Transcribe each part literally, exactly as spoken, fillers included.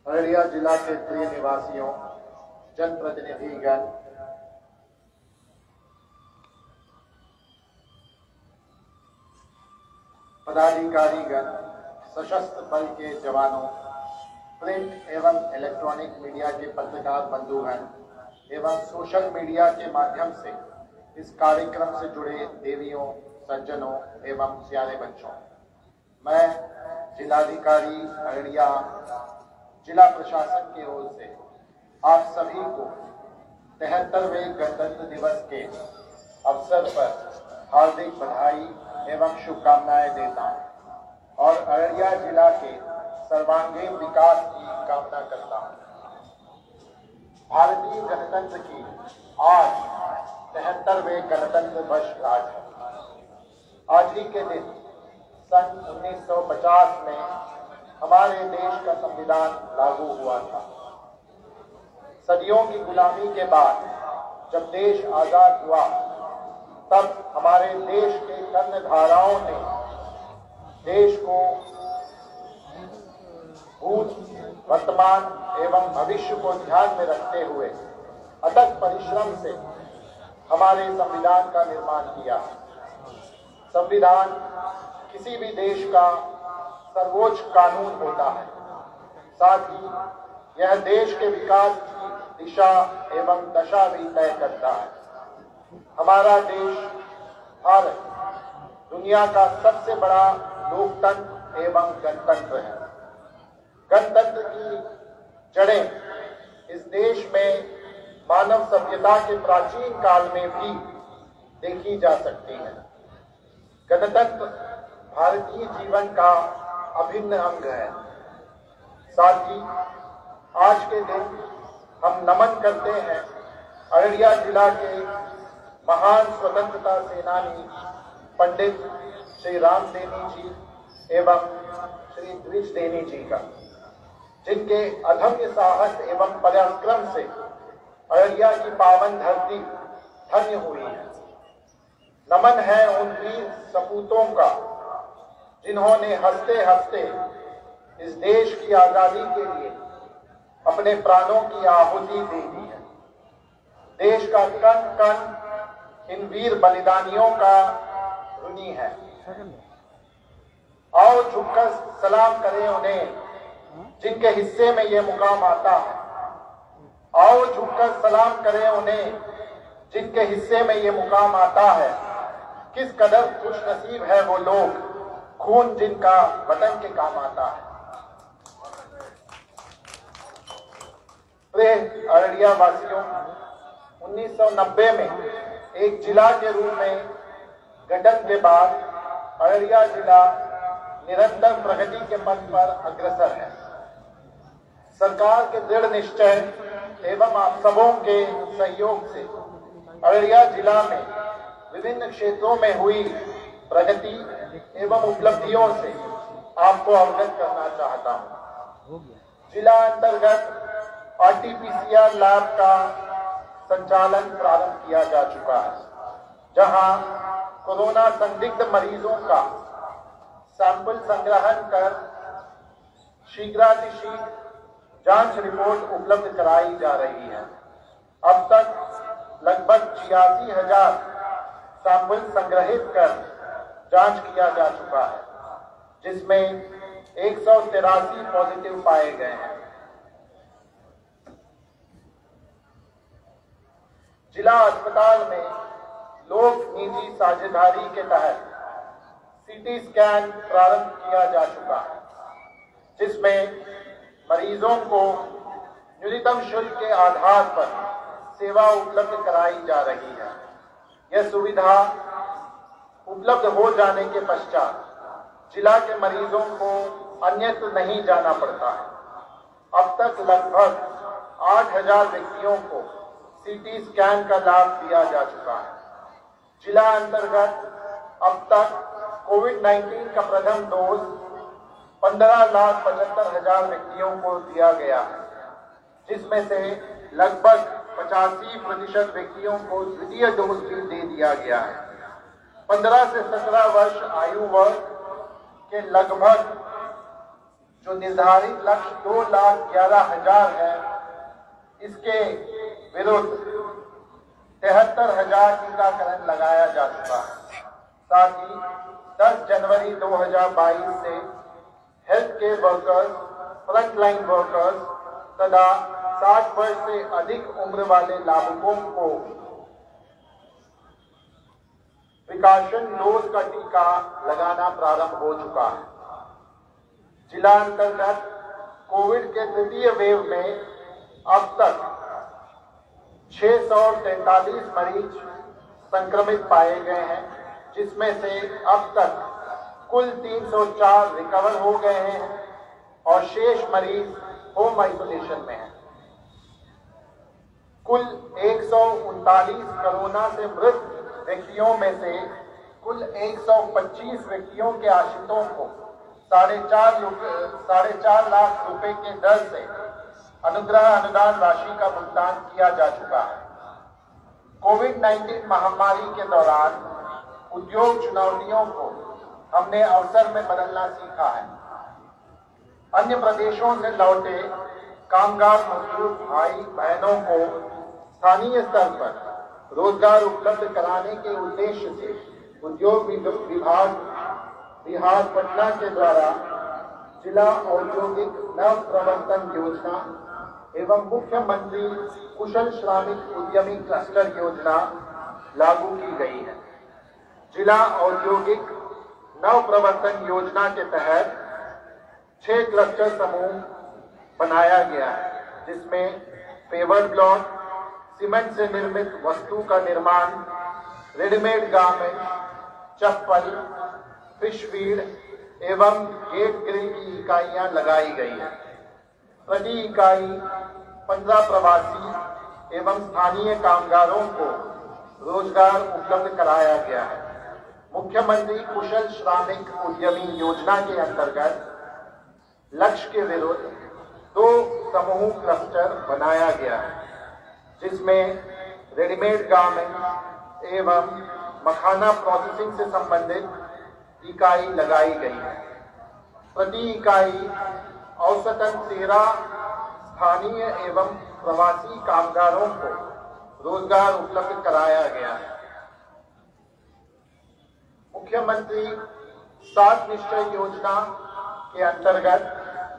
अररिया जिला के प्रिय निवासियों, जनप्रतिनिधिगण, पदाधिकारीगण, सशस्त्र बल के जवानों, प्रिंट एवं इलेक्ट्रॉनिक मीडिया के पत्रकार बंधुगण एवं सोशल मीडिया के माध्यम से इस कार्यक्रम से जुड़े देवियों, सज्जनों एवं प्यारे बच्चों, मैं जिलाधिकारी अररिया जिला प्रशासन की ओर से आप सभी को तिहत्तरवें गणतंत्र दिवस के अवसर पर हार्दिक बधाई एवं शुभकामनाएं देता हूं और अररिया जिला के सर्वांगीण विकास की कामना करता हूं। भारतीय गणतंत्र की आज तिहत्तरवें गणतंत्र वर्षगांठ है। आज ही के दिन सन उन्नीस सौ पचास में हमारे देश का संविधान लागू हुआ था। सदियों की गुलामी के बाद जब देश आजाद हुआ, तब हमारे देश के कर्णधाराओं ने देश को भूत, वर्तमान एवं भविष्य को ध्यान में रखते हुए अथक परिश्रम से हमारे संविधान का निर्माण किया। संविधान किसी भी देश का सर्वोच्च कानून होता है। साथ ही यह देश के विकास की दिशा एवं दशा भी तय करता है। हमारा देश भारत दुनिया का सबसे बड़ा लोकतंत्र एवं गणतंत्र है। गणतंत्र की जड़ें इस देश में मानव सभ्यता के प्राचीन काल में भी देखी जा सकती हैं। गणतंत्र भारतीय जीवन का अभिन्न अंग है। साथ ही आज के दिन हम नमन करते हैं अररिया जिला के महान स्वतंत्रता सेनानी पंडित श्री रामदेनी जी एवं श्री द्विजदेनी जी का, जिनके अदम्य साहस एवं पराक्रम से अररिया की पावन धरती धन्य हुई है। नमन है उन वीर सपूतों का जिन्होंने हंसते हंसते इस देश की आजादी के लिए अपने प्राणों की आहुति दे दी है। देश का कण कण इन वीर बलिदानियों का ऋणी है। आओ झुककर सलाम करें उन्हें जिनके हिस्से में ये मुकाम आता है। आओ झुककर सलाम करें उन्हें जिनके हिस्से में ये मुकाम आता है। किस कदर खुश नसीब है वो लोग, खून जिनका वतन के काम आता है। प्रिय अररिया वासियों, उन्नीस सौ नब्बे में एक जिला के रूप में गठन के बाद अररिया जिला निरंतर प्रगति के पथ पर अग्रसर है। सरकार के दृढ़ निश्चय एवं आप सबों के सहयोग से अररिया जिला में विभिन्न क्षेत्रों में हुई प्रगति एवं उपलब्धियों से आपको अवगत करना चाहता हूं। जिला अंतर्गत R T P C R lab का संचालन प्रारंभ किया जा चुका है, जहां कोरोना संदिग्ध मरीजों का सैंपल संग्रहण कर शीघ्रातिशीघ्र जांच रिपोर्ट उपलब्ध कराई जा रही है। अब तक लगभग छियासी हजार सैंपल संग्रहित कर जांच किया जा चुका है, जिसमें एक सौ तिरासी पॉजिटिव पाए गए हैं। जिला अस्पताल में लोक निजी साझेदारी के तहत सीटी स्कैन प्रारंभ किया जा चुका है, जिसमें मरीजों को न्यूनतम शुल्क के आधार पर सेवा उपलब्ध कराई जा रही है। यह सुविधा उपलब्ध हो जाने के पश्चात जिला के मरीजों को अन्यत्र नहीं जाना पड़ता है। अब तक लगभग आठ हजार व्यक्तियों को सीटी स्कैन का लाभ दिया जा चुका है। जिला अंतर्गत अब तक कोविड नाइन्टीन का प्रथम डोज पंद्रह लाख पचहत्तर हजार व्यक्तियों को दिया गया है, जिसमें से लगभग पचासी प्रतिशत व्यक्तियों को द्वितीय डोज भी दे दिया गया है। पंद्रह से सत्रह वर्ष आयु वर्ग के लगभग जो निर्धारित लक्ष्य दो लाख ग्यारह हजार है, इसके विरुद्ध तिहत्तर हजार टीकाकरण लगाया जा चुका है। साथ ही दस जनवरी दो हजार बाईस से health care workers, frontline workers तथा साठ वर्ष से अधिक उम्र वाले लाभुकों को प्रिकॉशन डोज का टीका लगाना प्रारंभ हो चुका है। जिला अंतर्गत कोविड के तृतीय वेव में अब तक छह सौ तैंतालीस मरीज संक्रमित पाए गए हैं, जिसमें से अब तक कुल तीन सौ चार रिकवर हो गए हैं और शेष मरीज होम आइसोलेशन में हैं। कुल एक सौ उनतालीस कोरोना से मृत व्यक्तियों में से कुल एक सौ पच्चीस व्यक्तियों के आश्रितों को साढ़े चार साढ़े चार लाख रुपए के दर से अनुग्रह अनुदान राशि का भुगतान किया जा चुका है। कोविड उन्नीस महामारी के दौरान उद्योग चुनौतियों को हमने अवसर में बदलना सीखा है। अन्य प्रदेशों से लौटे कामगार मजदूर भाई बहनों को स्थानीय स्तर पर रोजगार उपलब्ध कराने के उद्देश्य से उद्योग विभाग बिहार पटना के द्वारा जिला औद्योगिक नव प्रवर्तन योजना एवं मुख्यमंत्री कुशल श्रमिक उद्यमी क्लस्टर योजना लागू की गई है। जिला औद्योगिक नव प्रवर्तन योजना के तहत छह क्लस्टर समूह बनाया गया है, जिसमें पेवर ब्लॉक, सीमेंट से निर्मित वस्तु का निर्माण, रेडीमेड गारमेंट, चप्पल, फिश फीड एवं गेट ग्रिल की इकाइयां लगाई गई हैं। प्रति इकाई पंद्रह प्रवासी एवं स्थानीय कामगारों को रोजगार उपलब्ध कराया गया है। मुख्यमंत्री कुशल श्रमिक उद्यमी योजना के अंतर्गत लक्ष्य के विरुद्ध दो समूह क्लस्टर बनाया गया है, जिसमें रेडीमेड गारमेंट एवं मखाना प्रोसेसिंग से संबंधित इकाई लगाई गई है। प्रति इकाई औसतन तेरह स्थानीय एवं प्रवासी कामगारों को रोजगार उपलब्ध कराया गया है। मुख्यमंत्री सात निश्चय योजना के अंतर्गत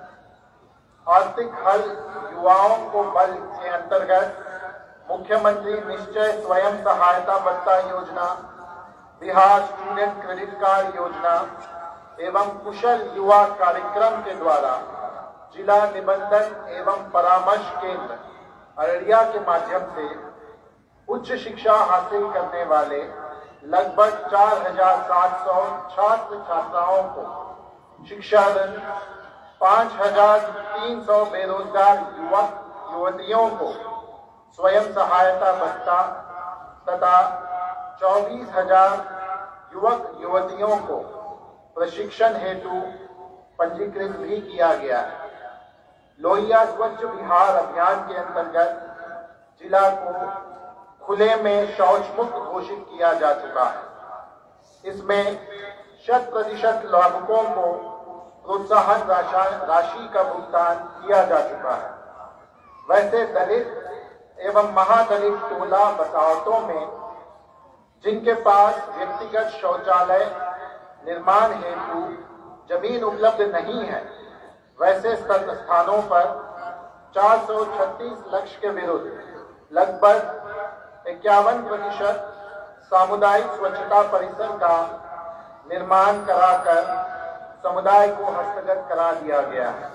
आर्थिक हल युवाओं को बल के अंतर्गत मुख्यमंत्री निश्चय स्वयं सहायता भत्ता योजना, बिहार स्टूडेंट क्रेडिट कार्ड योजना एवं कुशल युवा कार्यक्रम के द्वारा जिला निबंधन एवं परामर्श केंद्र अररिया के माध्यम से उच्च शिक्षा हासिल करने वाले लगभग चार हजार सात सौ छात्र छात्राओं को शिक्षा ऋण, पांच हजार तीन सौ बेरोजगार युवक युवतियों को स्वयं सहायता भत्ता तथा चौबीस हजार युवक युवतियों को प्रशिक्षण हेतु पंजीकृत भी किया गया है। लोहिया स्वच्छ बिहार अभियान के अंतर्गत जिला को खुले में शौच मुक्त घोषित किया जा चुका है। इसमें शत प्रतिशत लाभुकों को प्रोत्साहन राशि का भुगतान किया जा चुका है। वैसे दलित एवं महादलित टोला बसावटों में जिनके पास व्यक्तिगत शौचालय निर्माण हेतु जमीन उपलब्ध नहीं है, वैसे स्थानों पर चार सौ छत्तीस लक्ष्य के विरुद्ध लगभग इक्यावन प्रतिशत सामुदायिक स्वच्छता परिसर का निर्माण कराकर समुदाय को हस्तगत करा दिया गया है।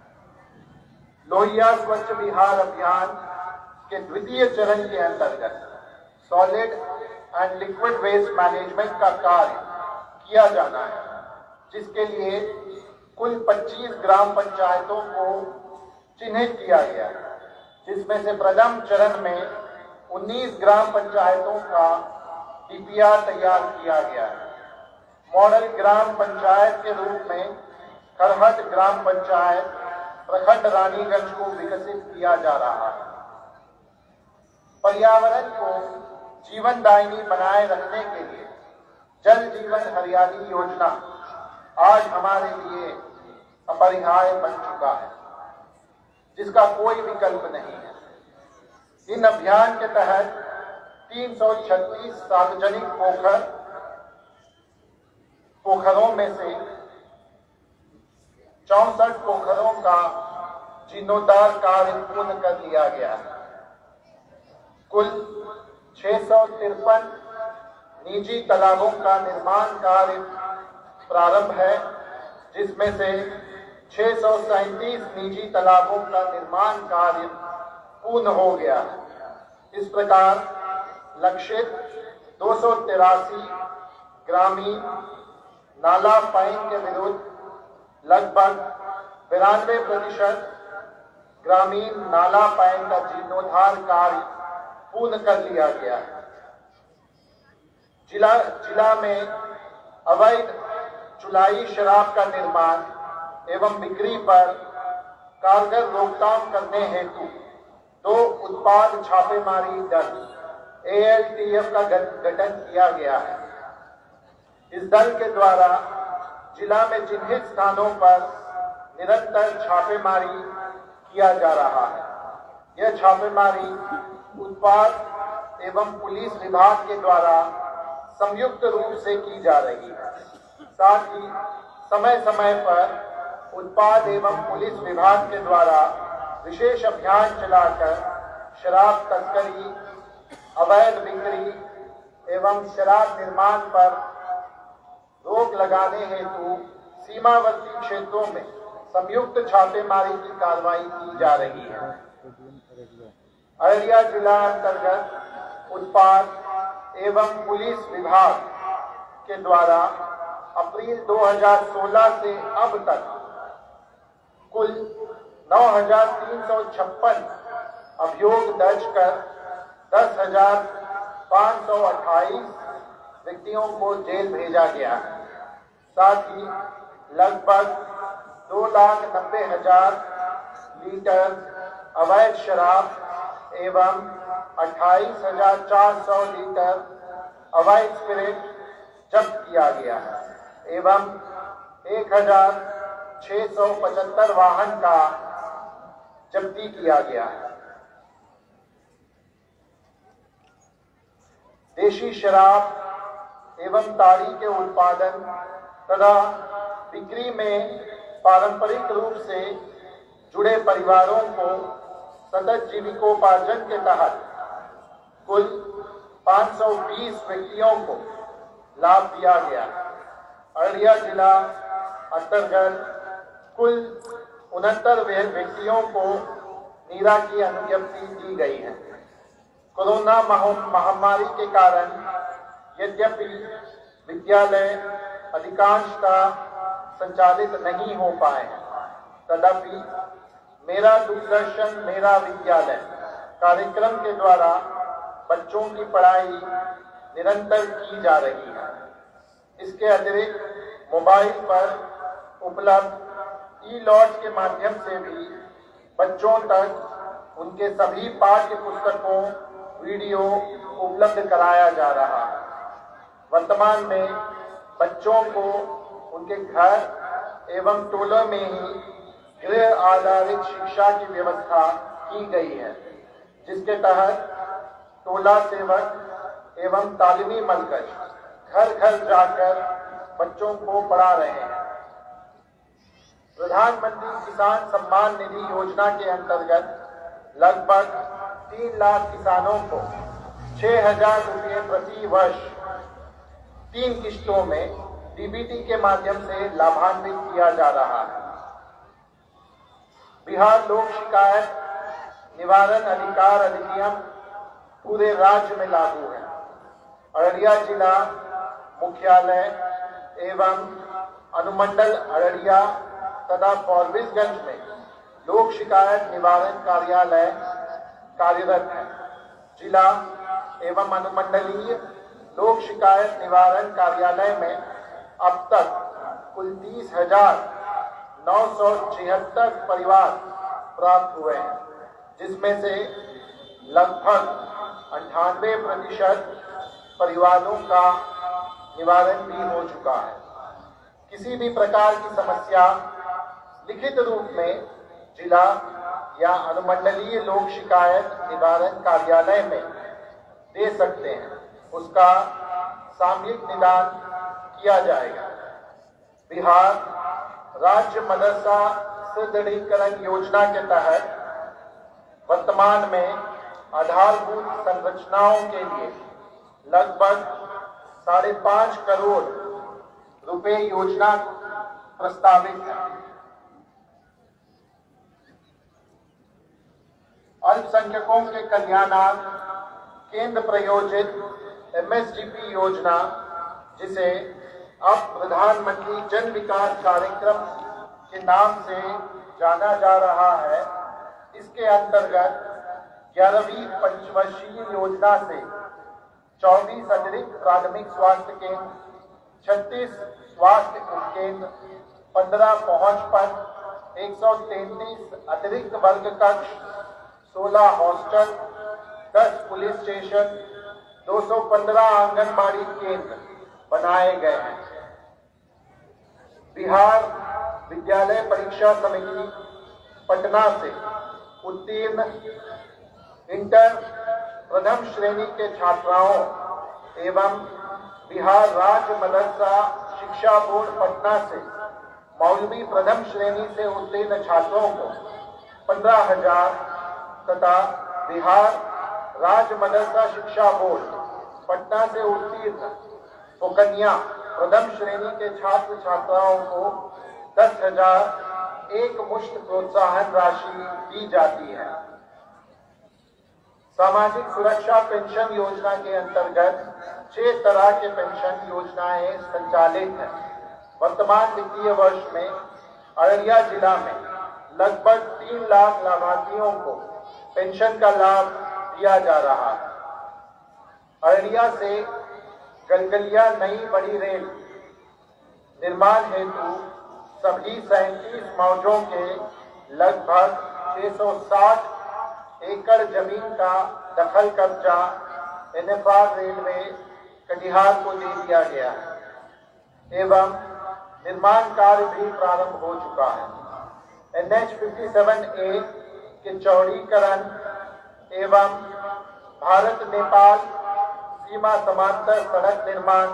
लोहिया स्वच्छ बिहार अभियान के द्वितीय चरण के अंतर्गत solid and liquid waste management का कार्य किया जाना है, जिसके लिए कुल पच्चीस ग्राम पंचायतों को चिन्हित किया गया है, जिसमें से प्रथम चरण में उन्नीस ग्राम पंचायतों का डीपीआर तैयार किया गया है। मॉडल ग्राम पंचायत के रूप में खरहट ग्राम पंचायत प्रखंड रानीगंज को विकसित किया जा रहा है। पर्यावरण को जीवनदायिनी बनाए रखने के लिए जल जीवन हरियाली योजना आज हमारे लिए अपरिहार्य बन चुका है, जिसका कोई विकल्प नहीं है। इन अभियान के तहत तीन सौ छत्तीस सार्वजनिक पोखर पोखरों में से चौसठ पोखरों का जीर्णोद्धार कार्य पूर्ण कर लिया गया है। कुल छह सौ तिरपन निजी तालाबों का निर्माण कार्य प्रारंभ है, जिसमें से छह सौ सैंतीस निजी तालाबों का निर्माण कार्य पूर्ण हो गया है। इस प्रकार लक्षित दो सौ तिरासी ग्रामीण नाला पाइन के विरुद्ध लगभग बिरानवे प्रतिशत ग्रामीण नाला पाइन का जीर्णोद्धार कार्य पूर्ण कर लिया गया है। जिला जिला में अवैध चुलाई शराब का निर्माण एवं बिक्री पर कारगर रोकथाम करने हेतु दो उत्पाद छापेमारी दल ए एल टी एफ का गठन किया गया है। इस दल के द्वारा जिला में चिन्हित स्थानों पर निरंतर छापेमारी किया जा रहा है। यह छापेमारी उत्पाद एवं पुलिस विभाग के द्वारा संयुक्त रूप से की जा रही है। साथ ही समय समय पर उत्पाद एवं पुलिस विभाग के द्वारा विशेष अभियान चलाकर शराब तस्करी, अवैध बिक्री एवं शराब निर्माण पर रोक लगाने हेतु सीमावर्ती क्षेत्रों में संयुक्त छापेमारी की कार्रवाई की जा रही है। अररिया जिला अंतर्गत उत्पाद एवं पुलिस विभाग के द्वारा अप्रैल दो हज़ार सोलह से अब तक कुल नौ हजार तीन सौ छप्पन अभियोग दर्ज कर दस हजार पाँच सौ अट्ठाईस व्यक्तियों को जेल भेजा गया है। साथ ही लगभग दो लाख नब्बे हजार लीटर अवैध शराब एवं अट्ठाईस हजार चार सौ लीटर अवैध स्पिरिट जब्त किया गया है एवं एक हजार छह सौ पचहत्तर वाहन का जब्ती किया गया है। देशी शराब एवं ताड़ी के उत्पादन तथा बिक्री में पारंपरिक रूप से जुड़े परिवारों को सतत जीविकोपार्जन के तहत कुल पाँच सौ बीस व्यक्तियों को लाभ दिया गया। अररिया जिला अंतर्गत कुल उनहत्तर व्यक्तियों को नीरा की अनुज्ञप्ति दी गई है। कोरोना महामारी के कारण यद्यपि विद्यालय अधिकांशतः संचालित नहीं हो पाए हैं, तथापि मेरा दूरदर्शन मेरा विद्यालय कार्यक्रम के द्वारा बच्चों की पढ़ाई निरंतर की जा रही है। इसके अतिरिक्त मोबाइल पर उपलब्ध ई लॉट के माध्यम से भी बच्चों तक उनके सभी पाठ्य पुस्तकों वीडियो उपलब्ध कराया जा रहा है। वर्तमान में बच्चों को उनके घर एवं टोलों में ही गृह आधारित शिक्षा की व्यवस्था की गई है, जिसके तहत टोला सेवक एवं तालीमी मरकज घर घर जाकर बच्चों को पढ़ा रहे हैं। प्रधानमंत्री किसान सम्मान निधि योजना के अंतर्गत लगभग तीन लाख किसानों को छह हजार रुपये प्रति वर्ष तीन किश्तों में डी बी टी के माध्यम से लाभान्वित किया जा रहा है। बिहार लोक शिकायत निवारण अधिकार अधिनियम पूरे राज्य में लागू है। अररिया जिला मुख्यालय एवं अनुमंडल अररिया तथा फॉरबिसगंज में लोक शिकायत निवारण कार्यालय कार्यरत है। जिला एवं अनुमंडलीय लोक शिकायत निवारण कार्यालय में अब तक कुल तीस हजार नौ सौ छिहत्तर परिवार प्राप्त हुए हैं, जिसमें से लगभग अंठानवे प्रतिशत परिवारों का निवारण भी हो चुका है। किसी भी प्रकार की समस्या लिखित रूप में जिला या अनुमंडलीय लोक शिकायत निवारण कार्यालय में दे सकते हैं, उसका सामयिक निदान किया जाएगा। बिहार राज्य मदरसा सुदृढ़ीकरण योजना के तहत वर्तमान में आधारभूत संरचनाओं के लिए लगभग साढ़े पांच करोड़ रुपए योजना प्रस्तावित है। अल्पसंख्यकों के कल्याणार्थ केंद्र प्रायोजित एम एस डी पी योजना, जिसे अब प्रधानमंत्री जन विकास कार्यक्रम के नाम से जाना जा रहा है, इसके अंतर्गत ग्यारहवीं पंचवर्षीय योजना से चौबीस अतिरिक्त प्राथमिक स्वास्थ्य केंद्र, छत्तीस स्वास्थ्य उपकेंद्र, पंद्रह पहुंच पथ, एक सौ तैंतीस अतिरिक्त वर्ग कक्ष, सोलह हॉस्टल, दस पुलिस स्टेशन, दो सौ पंद्रह आंगनबाड़ी केंद्र बनाए गए हैं। बिहार विद्यालय परीक्षा समिति पटना से उत्तीर्ण इंटर प्रथम श्रेणी के छात्राओं एवं बिहार राज्य मदरसा शिक्षा बोर्ड पटना से मौलवी प्रथम श्रेणी से उत्तीर्ण छात्रों को पंद्रह हजार तथा बिहार राज्य मदरसा शिक्षा बोर्ड पटना से उत्तीर्ण कन्या प्रथम श्रेणी के छात्र छात्राओं को दस हजार एक मुश्त प्रोत्साहन राशि दी जाती है। सामाजिक सुरक्षा पेंशन योजना के अंतर्गत छह तरह के पेंशन योजनाएं संचालित हैं। वर्तमान वित्तीय वर्ष में अररिया जिला में लगभग तीन लाख लाभार्थियों को पेंशन का लाभ दिया जा रहा है। अररिया से गलगलिया नई बड़ी रेल निर्माण हेतु सभी सैंतीस मौजों के लगभग छह सौ साठ एकड़ जमीन का दखल कब्जा N F R railway Katihar को दे दिया गया है एवं निर्माण कार्य भी प्रारंभ हो चुका है। एन एच सत्तावन ए के चौड़ीकरण एवं भारत नेपाल सीमा समांतर सड़क निर्माण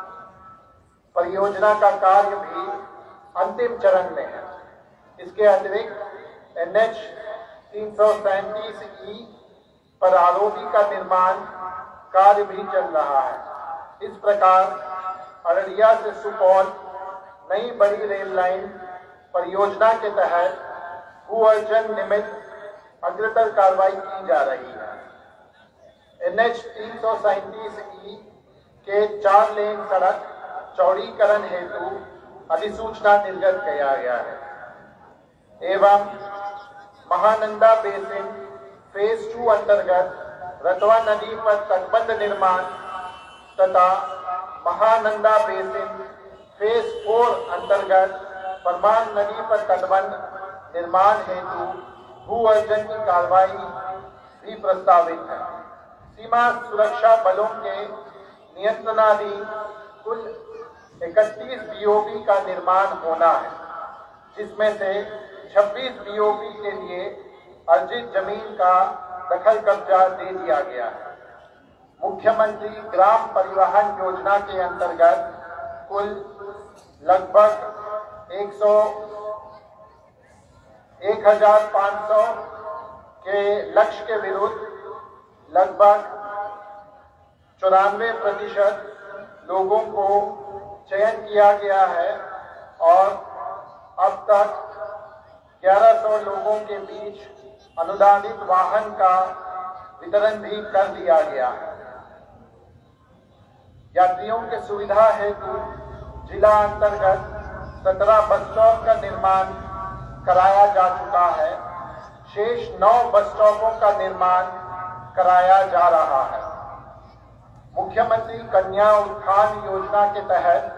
परियोजना का कार्य भी अंतिम चरण में है। इसके अतिरिक्त एन एच तीन सौ सैंतीस ई पर आरोबी का निर्माण कार्य भी चल रहा है। इस प्रकार अररिया से सुपौल नई बड़ी रेल लाइन परियोजना के तहत भू अर्जन निमित्त अग्रतर कार्रवाई की जा रही है। एन एच तीन सौ सैंतीस ई के चार लेन सड़क चौड़ीकरण हेतु अधिसूचना निर्गत किया गया है एवं महानंदा बेसिन फेज टू अंतर्गत रतवा नदी पर तटबंध निर्माण तथा महानंदा बेसिन फेज फोर अंतर्गत परमान नदी पर तटबंध निर्माण हेतु भू अर्जन की कार्रवाई भी प्रस्तावित है। सीमा सुरक्षा बलों के नियंत्रणाधीन कुल इकतीस बी ओ पी का निर्माण होना है, जिसमें से छब्बीस बी ओ पी के लिए अर्जित जमीन का दखल कब्जा दे दिया गया है। मुख्यमंत्री ग्राम परिवहन योजना के अंतर्गत कुल लगभग एक सौ एक हजार पाँच सौ के लक्ष्य के विरुद्ध लगभग चौरानवे प्रतिशत लोगों को चयन किया गया है और अब तक ग्यारह सौ लोगों के बीच अनुदानित वाहन का वितरण भी कर दिया गया है। यात्रियों के सुविधा हेतु जिला अंतर्गत सत्रह बस स्टॉप का निर्माण कराया जा चुका है। शेष नौ बस स्टॉपों का निर्माण कराया जा रहा है। मुख्यमंत्री कन्या उत्थान योजना के तहत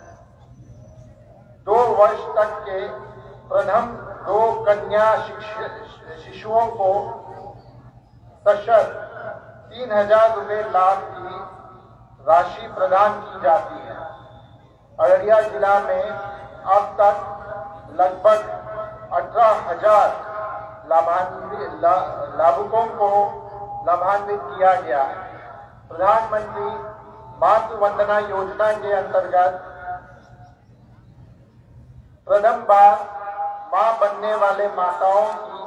दो वर्ष तक के प्रथम दो कन्या शिशुओं को सशर्त तीन हजार रुपये लाख की राशि प्रदान की जाती है। अररिया जिला में अब तक लगभग अठारह हजार लाभान्वित ला, लाभुकों को लाभान्वित किया गया है। प्रधानमंत्री मातृ वंदना योजना के अंतर्गत प्रथम बार मां बनने वाले माताओं की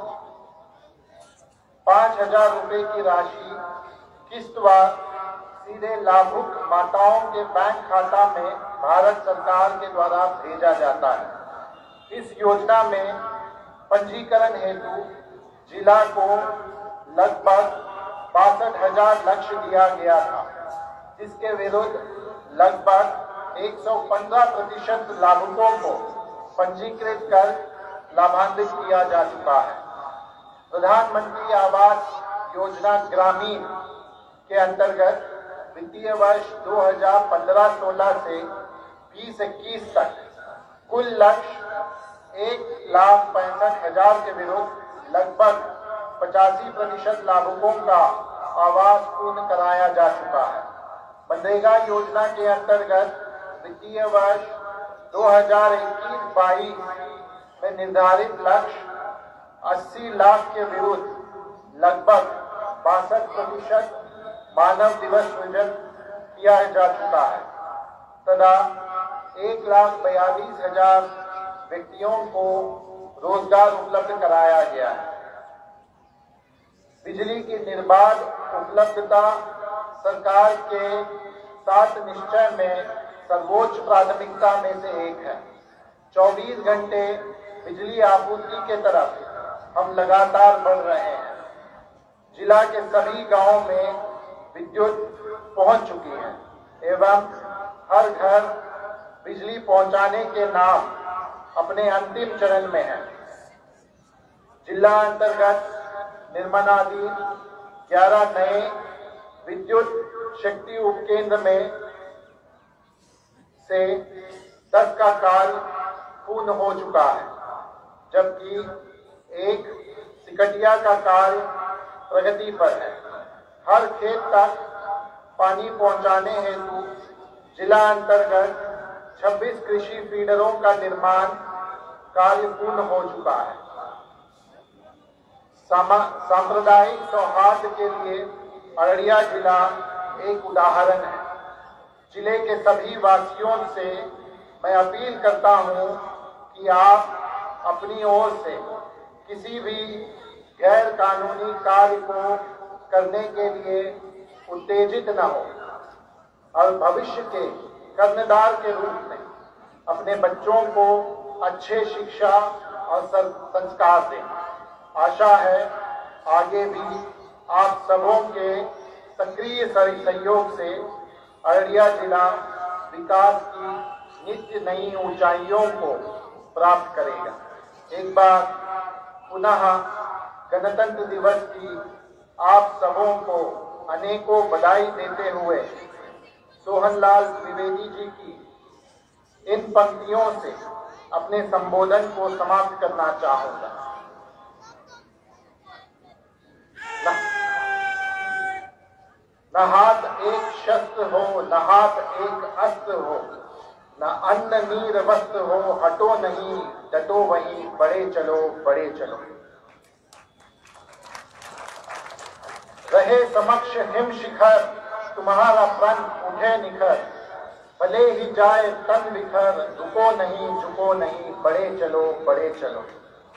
पांच हजार रुपए की राशि किस्तवार सीधे लाभुक माताओं के बैंक खाता में भारत सरकार के द्वारा भेजा जाता है। इस योजना में पंजीकरण हेतु जिला को लगभग बासठ हजार लक्ष्य दिया गया था, जिसके विरुद्ध लगभग एक सौ पंद्रह प्रतिशत लाभुकों को पंजीकृत कर लाभान्वित किया जा चुका है। प्रधानमंत्री आवास योजना ग्रामीण के अंतर्गत वित्तीय वर्ष दो हज़ार पंद्रह सोलह से बीस इक्कीस तक कुल लक्ष्य एक लाख पैंसठ हजार के विरुद्ध लगभग पचासी प्रतिशत लाभुकों का आवास पूर्ण कराया जा चुका है। मनरेगा योजना के अंतर्गत वित्तीय वर्ष दो हज़ार इक्कीस बाईस में निर्धारित लक्ष्य अस्सी लाख के विरुद्ध लगभग बासठ प्रतिशत मानव दिवस सृजन किया जा चुका है तथा एक लाख बयालीस हजार व्यक्तियों को रोजगार उपलब्ध कराया गया है। बिजली की निर्बाध उपलब्धता सरकार के सात निश्चय में सर्वोच्च प्राथमिकता में से एक है। चौबीस घंटे बिजली आपूर्ति के तरफ हम लगातार बढ़ रहे हैं। जिला के सभी गांवों में विद्युत पहुंच चुकी है एवं हर घर बिजली पहुंचाने के नाम अपने अंतिम चरण में है। जिला अंतर्गत निर्माणाधीन ग्यारह नए विद्युत शक्ति उपकेंद्र में से दस का कार्य पूर्ण हो चुका है, जबकि एक सिकटिया का कार्य प्रगति पर है। हर खेत तक पानी पहुंचाने हेतु जिला अंतर्गत छब्बीस कृषि फीडरों का निर्माण कार्य पूर्ण हो चुका है। सांप्रदायिक सौहार्द के लिए अररिया जिला एक उदाहरण है। जिले के सभी वासियों से मैं अपील करता हूं कि आप अपनी ओर से किसी भी गैर कानूनी कार्य को करने के लिए उत्तेजित न हो और भविष्य के कर्णधार के रूप में अपने बच्चों को अच्छे शिक्षा और संस्कार दें। आशा है आगे भी आप सबों के सक्रिय सहयोग से अररिया जिला विकास की नित्य नई ऊंचाइयों को प्राप्त करेगा। एक बार पुनः गणतंत्र दिवस की आप सबों को अनेकों बधाई देते हुए सोहनलाल त्रिवेदी जी की इन पंक्तियों से अपने संबोधन को समाप्त करना चाहूंगा। न, न हाथ एक शस्त्र हो, न हाथ एक अस्त्र हो, न अन्न नीर वस्त्र हो, हटो नहीं डटो वहीं, बड़े चलो बड़े चलो। रहे समक्ष हिम शिखर, तुम्हारा प्रण उठे निखर, भले ही जाए तन बिखर, रुको नहीं झुको नहीं, बड़े चलो बड़े चलो।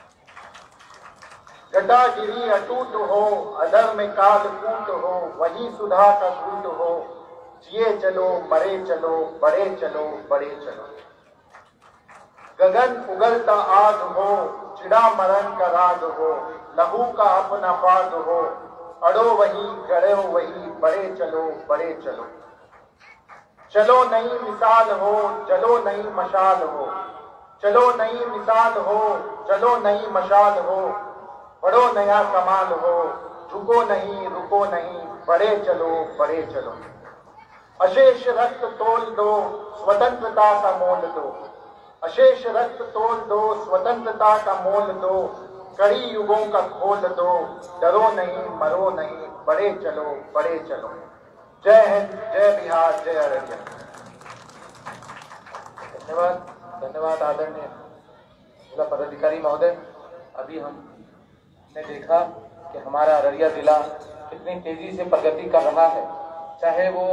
जटागिरी अटूट हो, अधर में काल कूट हो, वही सुधा का कूट हो, जिए चलो मरे चलो, बड़े चलो बड़े चलो। गगन उगलता आग हो, चिड़ा मरण का राग हो, लहू का अपना पाग हो, अड़ो वही गड़े वही, बड़े चलो बड़े चलो। चलो नई मिसाल हो, चलो नई मशाल हो, चलो नई मिसाल हो, चलो नई मशाल हो, बड़ो नया कमाल हो, झुको नहीं रुको नहीं, बड़े चलो बड़े चलो। अशेष रक्त तोल दो, स्वतंत्रता का मोल दो, अशेष रक्त तोल दो, स्वतंत्रता का मोल दो, कड़ी युगों का खोल दो, डरो नहीं मरो नहीं, बड़े चलो बड़े चलो। जय हिंद, जय बिहार, जय अररिया। धन्यवाद धन्यवाद आदरणीय जिला पदाधिकारी महोदय। अभी हमने देखा कि हमारा अररिया जिला कितनी तेजी से प्रगति कर रहा है, चाहे वो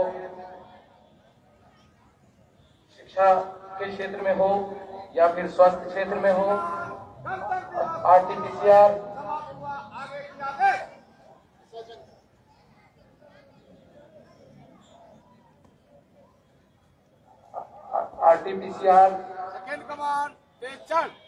शिक्षा के क्षेत्र में हो या फिर स्वास्थ्य क्षेत्र में हो, आरटीपीसीआर आरटीपीसीआर सेकंड कमांड चल